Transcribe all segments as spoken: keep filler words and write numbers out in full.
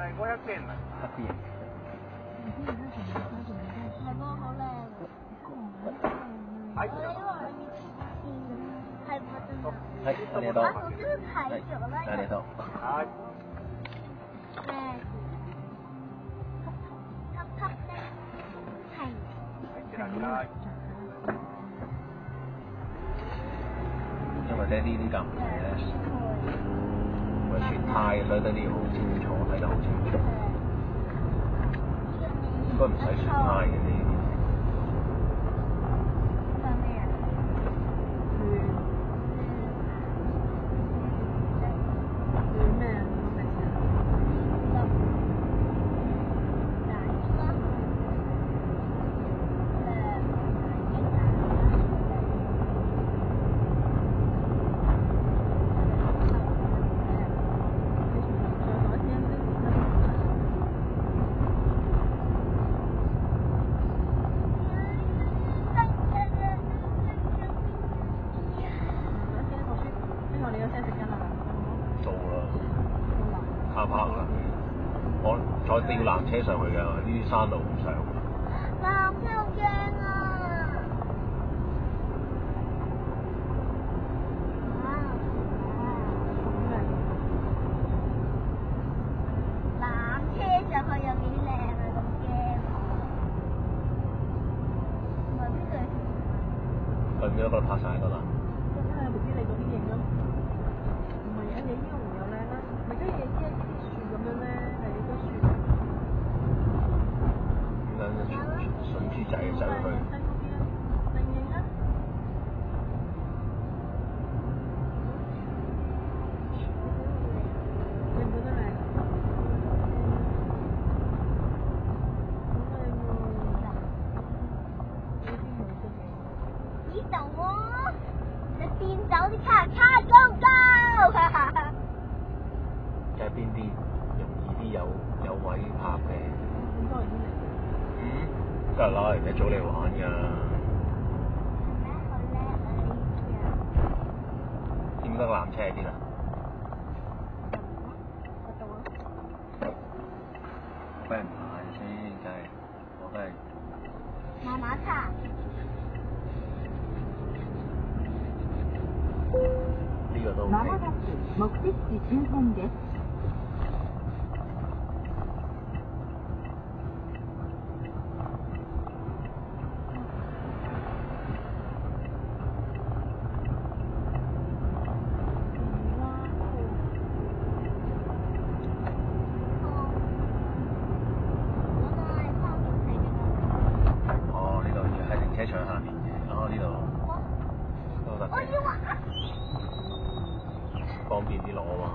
五百円啦。 黑啲嘢。 係喎，好靚。 係。 係喎，真係。 係，我哋到。 我都睇咗啦。 我哋到。 係。 誒，吸吸的係。 因為咧呢啲咁嘅咧，咪全泰所以得啲好清楚，睇得好清楚。應該唔使全泰嘅呢啲。下拍啦，我再吊纜車上去嘅，呢啲山路唔上。 纜車好驚啊！纜車上去有幾靚啊！咁驚。唔係邊度？ 去唔去嗰度拍晒嗰度？ 真係唔知你嗰邊影咯。唔係啊，你呢個唔有靚啦，咪跟住影啲呢啲樹咁樣咧，係呢棵樹。 點解順住仔走去？ 睇嗰邊啊，定影啊！你唔覺得靚？ 呢度喎，你變走啲卡卡高高。 即係邊啲容易啲有有位拍嘅？ 咁多人先嚟。 嗯，梗係啦，人哋早嚟玩㗎。點得纜車啲啊？俾人排先，真係我都係。 媽媽卡。 呢個都 OK。 まもなく目的地周辺です。 哦，呢度要喺停車場下面嘅，哦呢度都得嘅，方便啲攞啊嘛。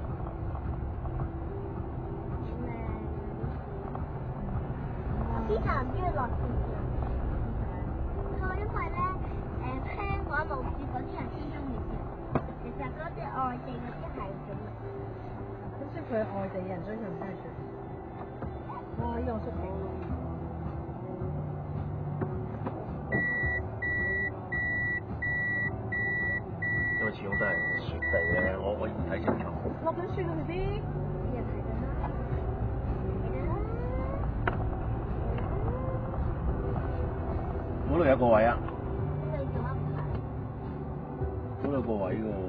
啲人中意落雪嘅，佢因為咧誒香港路線嗰啲人先中意嘅，其實嗰啲外地嗰啲係咁。 咁所以佢係外地人，所以佢唔中意雪。哇！呢個縮景喎。 因為始終都係雪地咧，我我唔睇清楚。 落緊雪啊！佢啲。 啲人係咁啦，係啦。 嗰度有個位啊！ 呢度做乜唔係？ 嗰度有個位喎。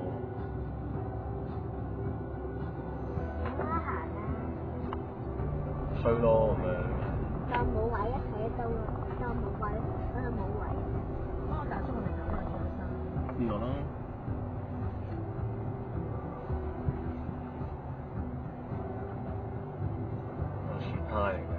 點樣行啊？ 衰咯咁樣。 就冇位一睇到啦，就冇位，嗰度冇位。 幫我打中我哋咁樣做得呢個啦。全泰嚟㗎。